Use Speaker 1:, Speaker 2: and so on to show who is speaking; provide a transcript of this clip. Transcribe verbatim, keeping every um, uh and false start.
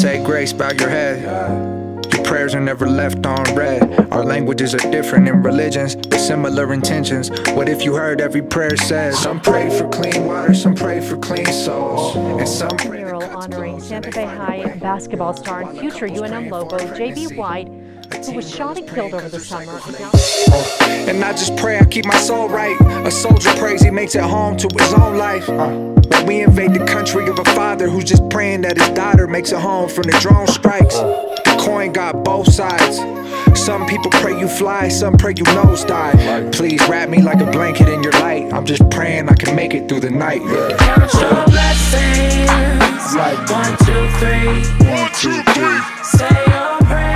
Speaker 1: Say grace, bow your head. Your prayers are never left on read. Our languages are different in religions, but similar intentions. What if you heard every prayer says? Some pray for clean water, some pray for clean souls, and some pray
Speaker 2: Mural honoring Santa Fe High basketball star and future U N M Lobo J B White, who was shot and killed over the summer.
Speaker 1: And I just pray I keep my soul right. A soldier prays he makes it home to his own life. But we invade the country of a father who's just praying that his daughter makes it home from the drone strikes. The coin got both sides. Some people pray you fly, some pray you nosedive. Please wrap me like a blanket in your light. I'm just praying I can make it through the night.
Speaker 3: Count your blessings, like one, two, three. One, two, three. Say your prayers.